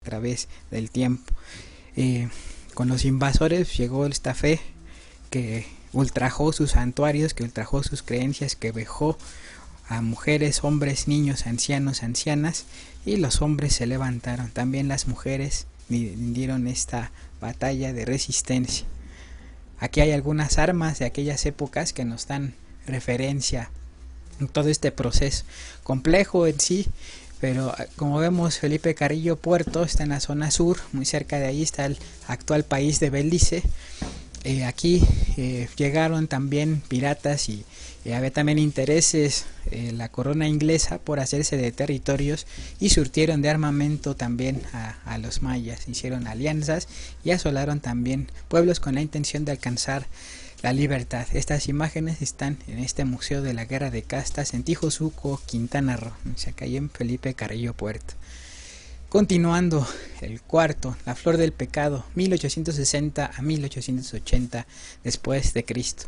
través del tiempo. Con los invasores llegó esta fe que ultrajó sus santuarios, que ultrajó sus creencias, que vejó a mujeres, hombres, niños, ancianos, ancianas, y los hombres se levantaron. También las mujeres dieron esta batalla de resistencia. Aquí hay algunas armas de aquellas épocas que nos dan referencia en todo este proceso, complejo en sí, pero como vemos, Felipe Carrillo Puerto está en la zona sur, muy cerca de ahí está el actual país de Belice. Aquí llegaron también piratas y había también intereses la corona inglesa por hacerse de territorios, y surtieron de armamento también a los mayas, hicieron alianzas y asolaron también pueblos con la intención de alcanzar la libertad. Estas imágenes están en este Museo de la Guerra de Castas en Tijosuco, Quintana Roo, acá en Felipe Carrillo Puerto. Continuando, el cuarto, la flor del pecado, 1860 a 1880 después de Cristo.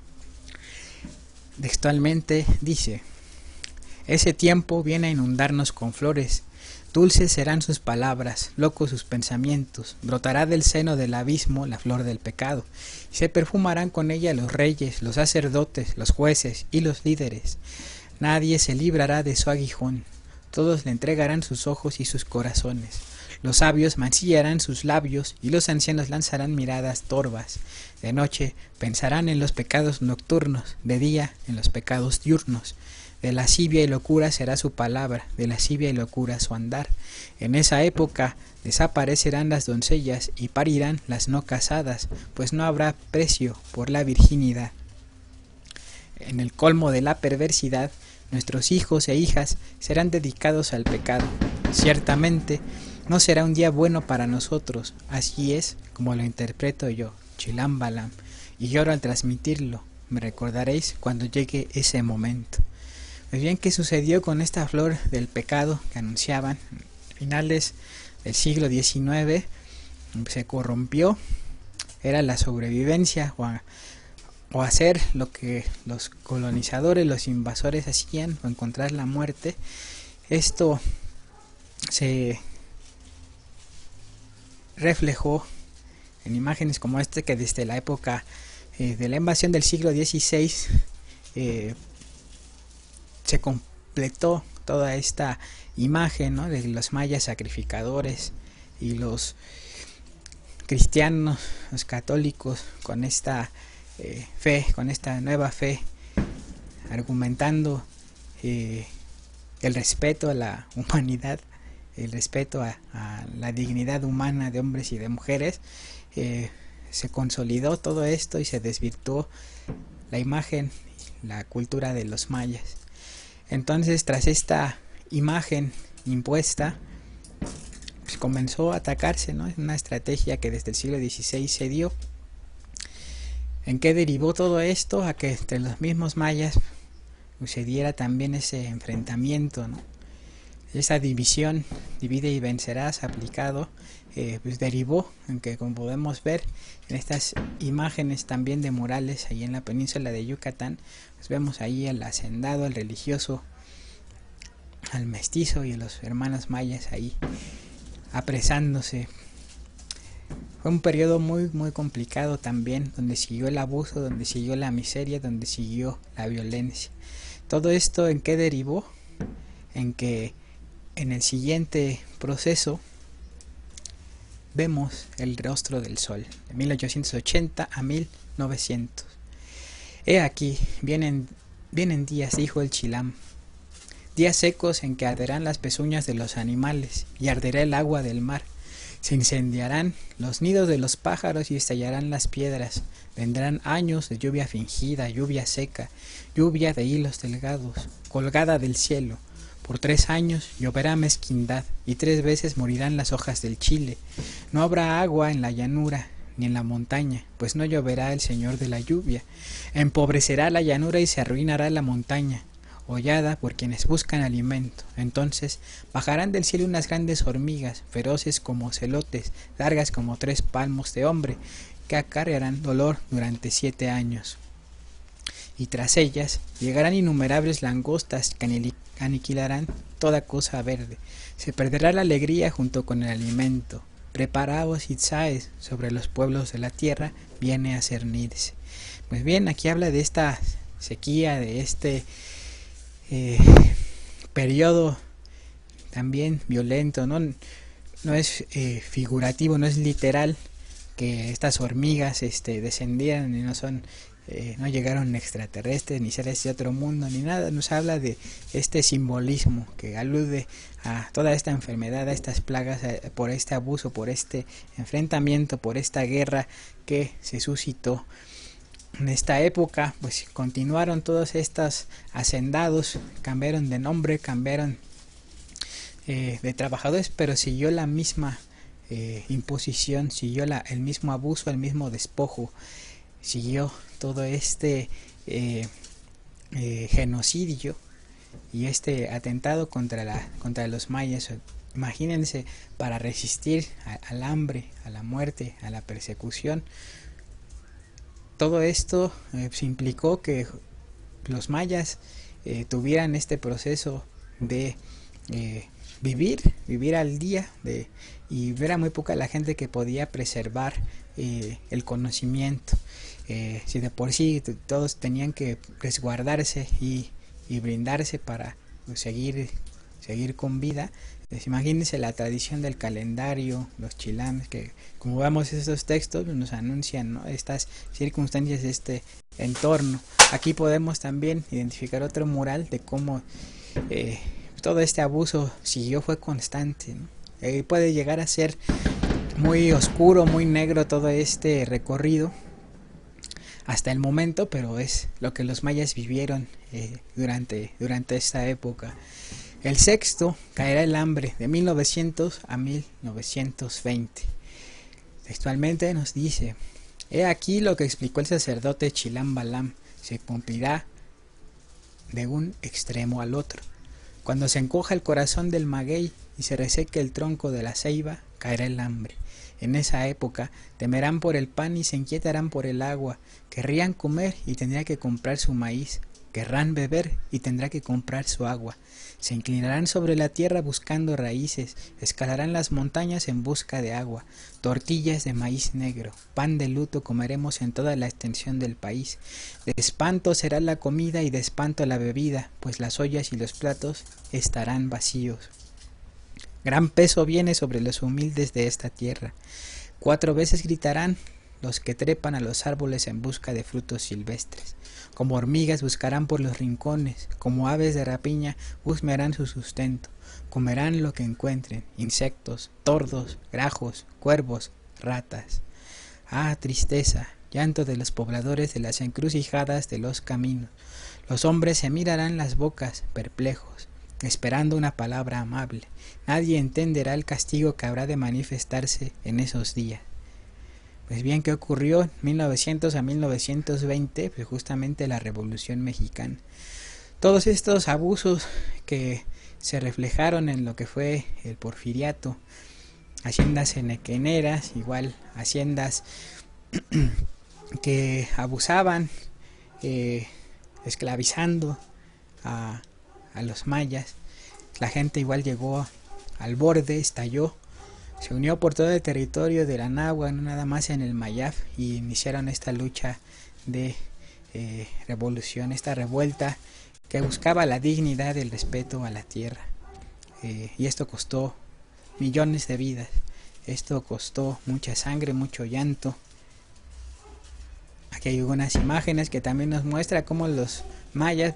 Textualmente dice: ese tiempo viene a inundarnos con flores, dulces serán sus palabras, locos sus pensamientos, brotará del seno del abismo la flor del pecado, y se perfumarán con ella los reyes, los sacerdotes, los jueces y los líderes. Nadie se librará de su aguijón, todos le entregarán sus ojos y sus corazones. Los sabios mancillarán sus labios y los ancianos lanzarán miradas torvas. De noche pensarán en los pecados nocturnos, de día en los pecados diurnos. De lascivia y locura será su palabra, de lascivia y locura su andar. En esa época desaparecerán las doncellas y parirán las no casadas, pues no habrá precio por la virginidad. En el colmo de la perversidad, nuestros hijos e hijas serán dedicados al pecado. Ciertamente, no será un día bueno para nosotros, así es como lo interpreto yo, Chilam Balam, y lloro al transmitirlo. Me recordaréis cuando llegue ese momento. Pues bien, ¿qué sucedió con esta flor del pecado que anunciaban? A finales del siglo XIX se corrompió, era la sobrevivencia o hacer lo que los colonizadores, los invasores hacían, o encontrar la muerte. Esto se reflejó en imágenes como este, que desde la época de la invasión del siglo XVI se completó toda esta imagen, ¿no?, de los mayas sacrificadores y los cristianos, los católicos, con esta fe, con esta nueva fe, argumentando el respeto a la humanidad, el respeto a la dignidad humana de hombres y de mujeres. Se consolidó todo esto y se desvirtuó la imagen, la cultura de los mayas. Entonces, tras esta imagen impuesta, pues comenzó a atacarse, ¿no? Es una estrategia que desde el siglo XVI se dio. ¿En qué derivó todo esto? A que entre los mismos mayas sucediera también ese enfrentamiento, ¿no? Esa división, divide y vencerás, aplicado, pues derivó en que, como podemos ver en estas imágenes también de murales ahí en la península de Yucatán, pues vemos ahí al hacendado, al religioso, al mestizo y a los hermanos mayas ahí apresándose. Fue un periodo muy complicado también, donde siguió el abuso, donde siguió la miseria, donde siguió la violencia. Todo esto, ¿en qué derivó? En que en el siguiente proceso vemos el rostro del sol, de 1880 a 1900. He aquí, vienen días, dijo el Chilam, días secos en que arderán las pezuñas de los animales y arderá el agua del mar. Se incendiarán los nidos de los pájaros y estallarán las piedras. Vendrán años de lluvia fingida, lluvia seca, lluvia de hilos delgados, colgada del cielo. Por 3 años lloverá mezquindad, y 3 veces morirán las hojas del chile. No habrá agua en la llanura ni en la montaña, pues no lloverá el Señor de la lluvia. Empobrecerá la llanura y se arruinará la montaña, hollada por quienes buscan alimento. Entonces bajarán del cielo unas grandes hormigas, feroces como celotes, largas como 3 palmos de hombre, que acarrearán dolor durante 7 años. y tras ellas llegarán innumerables langostas que aniquilarán toda cosa verde. Se perderá la alegría junto con el alimento. Preparaos Itzaes, sobre los pueblos de la tierra viene a cernirse. Pues bien, aquí habla de esta sequía, de este periodo también violento, no es figurativo, no es literal que estas hormigas descendieran y no llegaron extraterrestres ni seres de otro mundo ni nada. Nos habla de este simbolismo que alude a toda esta enfermedad, a estas plagas, por este abuso, por este enfrentamiento, por esta guerra que se suscitó en esta época. Pues continuaron todos estos hacendados, cambiaron de nombre, cambiaron de trabajadores, pero siguió la misma imposición, siguió el mismo abuso, el mismo despojo, siguió todo este genocidio y este atentado contra los mayas. Imagínense, para resistir al hambre, a la muerte, a la persecución, todo esto se implicó que los mayas tuvieran este proceso de vivir al día, y era muy poca la gente que podía preservar el conocimiento. Si de por sí todos tenían que resguardarse y brindarse para seguir con vida, pues imagínense la tradición del calendario, los chilames, que como vemos estos textos nos anuncian, ¿no?, estas circunstancias, este entorno. Aquí podemos también identificar otro mural de cómo todo este abuso fue constante, ¿no? Puede llegar a ser muy oscuro, muy negro todo este recorrido hasta el momento, pero es lo que los mayas vivieron durante esta época. El sexto, caerá el hambre, de 1900 a 1920. Textualmente nos dice: he aquí lo que explicó el sacerdote Chilam Balam, se cumplirá de un extremo al otro. Cuando se encoja el corazón del maguey y se reseque el tronco de la ceiba, caerá el hambre. En esa época temerán por el pan y se inquietarán por el agua. Querrían comer y tendrá que comprar su maíz. Querrán beber y tendrá que comprar su agua. Se inclinarán sobre la tierra buscando raíces, escalarán las montañas en busca de agua. Tortillas de maíz negro, pan de luto comeremos en toda la extensión del país. De espanto será la comida y de espanto la bebida, pues las ollas y los platos estarán vacíos. Gran peso viene sobre los humildes de esta tierra. 4 veces gritarán los que trepan a los árboles en busca de frutos silvestres. Como hormigas buscarán por los rincones, como aves de rapiña husmearán su sustento. Comerán lo que encuentren, insectos, tordos, grajos, cuervos, ratas. Ah, tristeza, llanto de los pobladores de las encrucijadas de los caminos. Los hombres se mirarán las bocas, perplejos, esperando una palabra amable. Nadie entenderá el castigo que habrá de manifestarse en esos días. Pues bien, ¿qué ocurrió en 1900 a 1920? Pues justamente la Revolución Mexicana. Todos estos abusos que se reflejaron en lo que fue el porfiriato, haciendas enequeneras, igual haciendas que abusaban, esclavizando a los mayas. La gente igual llegó al borde, estalló, se unió por todo el territorio de la Nahua, no nada más en el Mayaf, y iniciaron esta lucha de revolución, esta revuelta que buscaba la dignidad y el respeto a la tierra. Y esto costó millones de vidas, esto costó mucha sangre, mucho llanto. Aquí hay algunas imágenes que también nos muestra cómo los mayas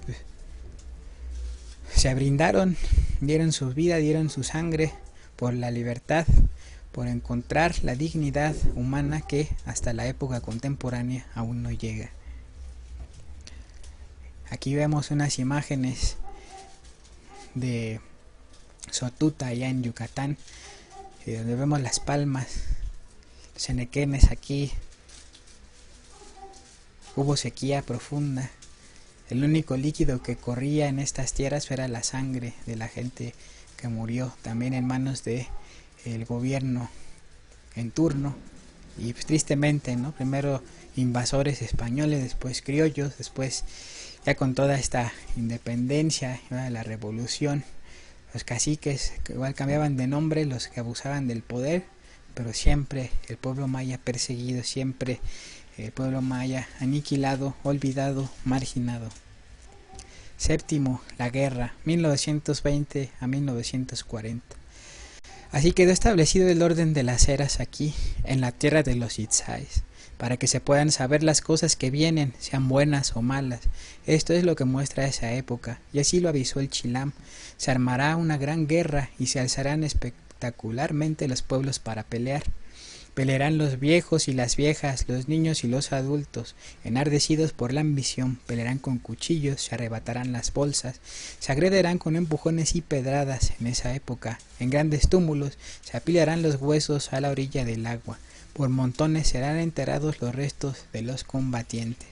se brindaron, dieron su vida, dieron su sangre por la libertad, por encontrar la dignidad humana que hasta la época contemporánea aún no llega. Aquí vemos unas imágenes de Sotuta, allá en Yucatán, donde vemos las palmas, los enequenes. Aquí hubo sequía profunda. El único líquido que corría en estas tierras era la sangre de la gente que murió, también en manos de el gobierno en turno. Y pues tristemente, ¿no? Primero invasores españoles, después criollos, después ya con toda esta independencia, la revolución, los caciques que igual cambiaban de nombre, los que abusaban del poder, pero siempre el pueblo maya perseguido, siempre el pueblo maya aniquilado, olvidado, marginado. Séptimo, la guerra, 1920 a 1940. Así quedó establecido el orden de las eras aquí, en la tierra de los Itzáes, para que se puedan saber las cosas que vienen, sean buenas o malas. Esto es lo que muestra esa época, y así lo avisó el Chilam. Se armará una gran guerra y se alzarán espectacularmente los pueblos para pelear. Pelearán los viejos y las viejas, los niños y los adultos, enardecidos por la ambición, pelearán con cuchillos, se arrebatarán las bolsas, se agrederán con empujones y pedradas. En esa época, en grandes túmulos, se apilarán los huesos a la orilla del agua, por montones serán enterrados los restos de los combatientes.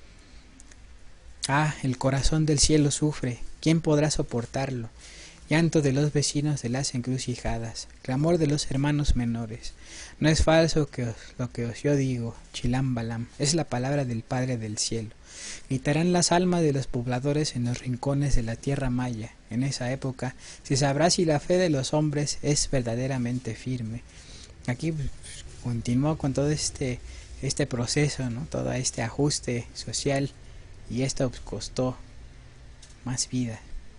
Ah, el corazón del cielo sufre, ¿quién podrá soportarlo? Llanto de los vecinos de las encrucijadas, clamor de los hermanos menores. No es falso lo que os yo digo, Chilam Balam, es la palabra del Padre del cielo. Gritarán las almas de los pobladores en los rincones de la tierra maya. En esa época se sabrá si la fe de los hombres es verdaderamente firme. Aquí continuó con todo este proceso, ¿no? Todo este ajuste social, y esto costó más vida.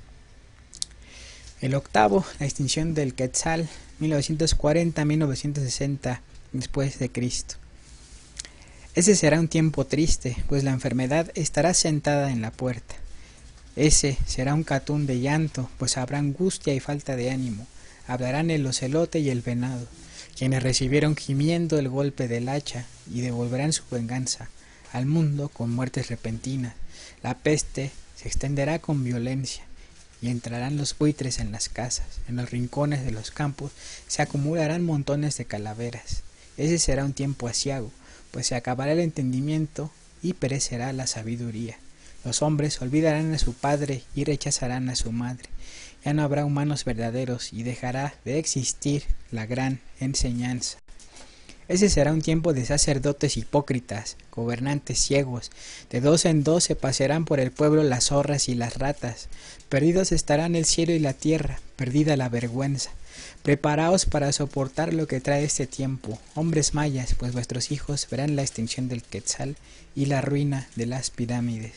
El octavo, la extinción del Quetzal, 1940-1960 después de Cristo. Ese será un tiempo triste, pues la enfermedad estará sentada en la puerta. Ese será un catún de llanto, pues habrá angustia y falta de ánimo. Hablarán el ocelote y el venado, quienes recibieron gimiendo el golpe del hacha, y devolverán su venganza al mundo con muertes repentinas. La peste se extenderá con violencia, y entrarán los buitres en las casas, en los rincones de los campos se acumularán montones de calaveras. Ese será un tiempo aciago, pues se acabará el entendimiento y perecerá la sabiduría. Los hombres olvidarán a su padre y rechazarán a su madre. Ya no habrá humanos verdaderos y dejará de existir la gran enseñanza. Ese será un tiempo de sacerdotes hipócritas, gobernantes ciegos. De dos en dos se pasearán por el pueblo las zorras y las ratas. Perdidos estarán el cielo y la tierra, perdida la vergüenza. Preparaos para soportar lo que trae este tiempo, hombres mayas, pues vuestros hijos verán la extinción del Quetzal y la ruina de las pirámides.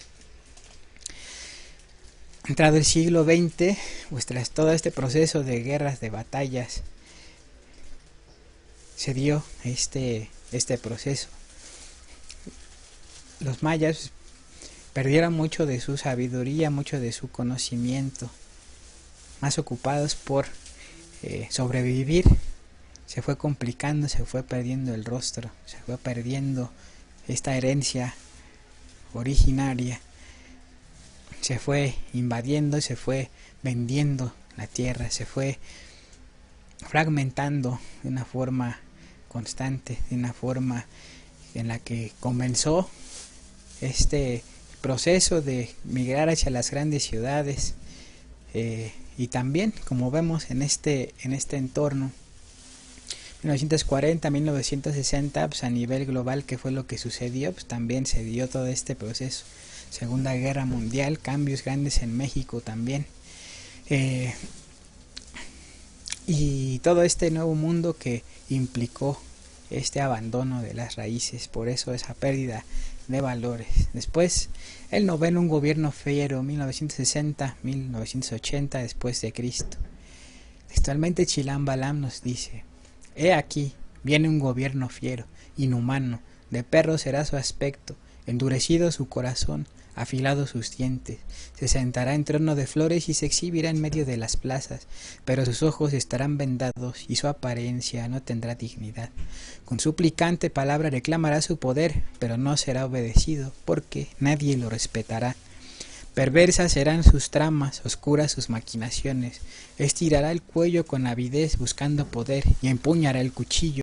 Entrado el siglo XX, tras todo este proceso de guerras, de batallas, se dio este proceso. Los mayas perdieron mucho de su sabiduría, mucho de su conocimiento, más ocupados por sobrevivir. Se fue complicando, se fue perdiendo el rostro, se fue perdiendo esta herencia originaria, se fue invadiendo, se fue vendiendo la tierra, se fue fragmentando de una forma constante, de una forma en la que comenzó este proceso de migrar hacia las grandes ciudades, y también, como vemos en este entorno, 1940-1960, pues a nivel global, ¿qué fue lo que sucedió? Pues también se dio todo este proceso. Segunda Guerra Mundial, cambios grandes en México también. Y todo este nuevo mundo que implicó este abandono de las raíces, por eso esa pérdida de valores. Después, el noveno, un gobierno fiero, 1960-1980 después de Cristo. Textualmente Chilam Balam nos dice: he aquí, viene un gobierno fiero, inhumano, de perro será su aspecto, endurecido su corazón, afilados sus dientes, se sentará en trono de flores y se exhibirá en medio de las plazas, pero sus ojos estarán vendados y su apariencia no tendrá dignidad. Con suplicante palabra reclamará su poder, pero no será obedecido, porque nadie lo respetará. Perversas serán sus tramas, oscuras sus maquinaciones, estirará el cuello con avidez buscando poder y empuñará el cuchillo